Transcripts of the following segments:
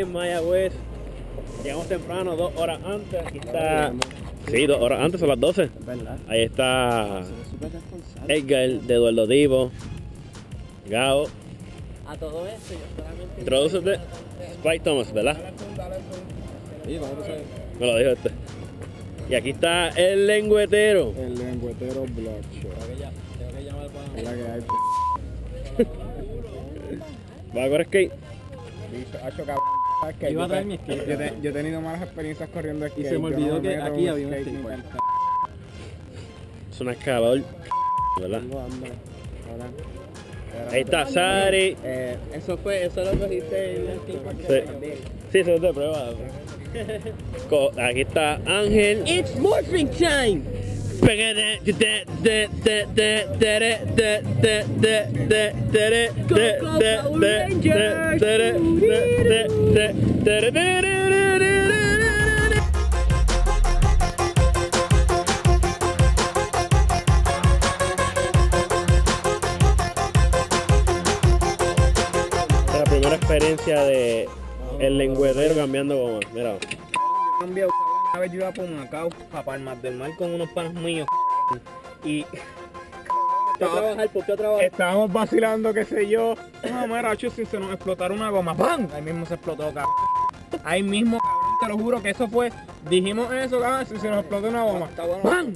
en Mayagüez. Llegamos temprano, 2 horas antes. Aquí está. Sí, 2 horas antes, son las 12. ¿Verdad? Ahí está Edgar de Eduardo Divo, Gao. A todo esto yo solamente... Introducete, Spike Thomas, ¿verdad? Sí, ¿cómo tú sabes? Me lo dijo este. Y aquí está el lengüetero. El lengüetero Bloodshot. Tengo que llamar para... Es la que hay. ¿Va a correr skate? Bicho, hacho, cabrón. Skate. Iba a traer mi skate. Yo he tenido malas experiencias corriendo skate. Y se me Yo olvidó no que meto aquí había un skate skate ni park. tan- Es una escalador, ¿verdad? Tengo hambre. Ahora. Ahí está Sari. Eso lo cogiste en el skate. Sí, sí, eso es de prueba. Aquí está Ángel. It's morphing time! La primera experiencia de el lengüetero cambiando goma. Mira. Cambio, una vez yo iba por Macao, a Palmas del Mar con unos panos míos y... ¿Por qué trabajar? Estábamos vacilando, qué sé yo. No, mira, hacho, si se nos explotara una goma, ¡pam! Ahí mismo se explotó, cabrón. Ahí mismo, cabrón, te lo juro que eso fue. Dijimos eso, cabrón, si se nos explotó una goma, Está bueno. ¡pam!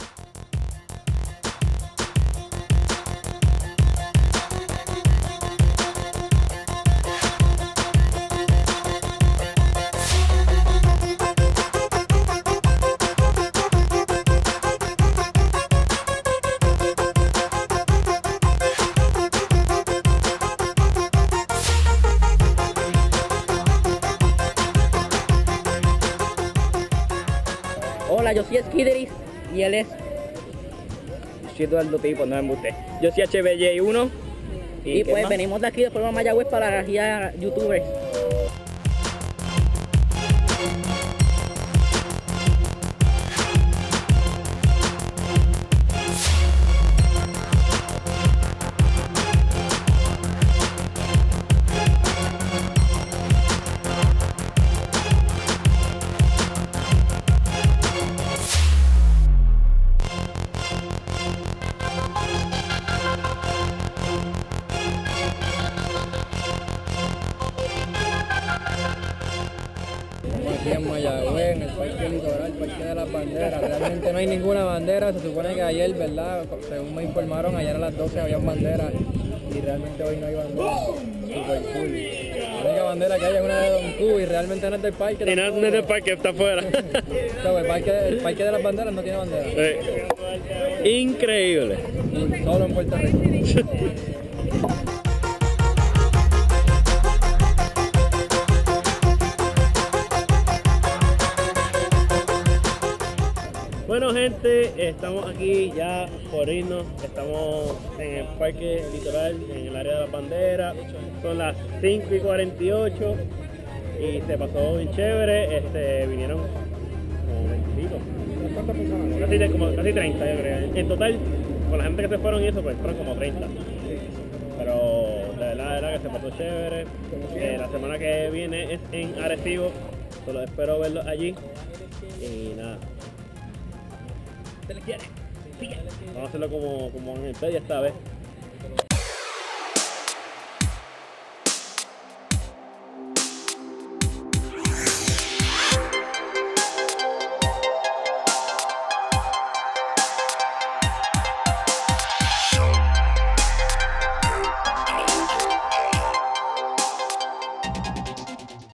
Hola, yo soy Skideris y él es... Yo soy Eduardo Tipo, no me embuste. Yo soy HBJ1 y pues venimos de aquí de Pueblo Mayagüez para la gira youtubers. Aquí en Mayagüez, en el Parque Litoral, Parque de las Banderas. Realmente no hay ninguna bandera. Se supone que ayer, ¿verdad? Según me informaron, ayer a las 12 habían banderas y realmente hoy no hay bandera. Super cool. La única bandera que hay es una de Don Q y realmente no es del parque. Y no es del parque, está afuera. No, el parque de las Banderas no tiene bandera. Increíble. Y solo en Puerto Rico. Bueno, gente, estamos aquí ya por irnos. Estamos en el Parque Litoral, en el área de las banderas. Son las 5:48 y se pasó bien chévere. Vinieron como 25. ¿Cuántas personas? Casi 30, yo creo. En total, con la gente que se fueron y eso, pues fueron como 30. Pero de verdad que se pasó chévere. La semana que viene es en Arecibo. Solo espero verlos allí. Y nada. Se les quiere. Vamos a hacerlo como en el medio esta vez.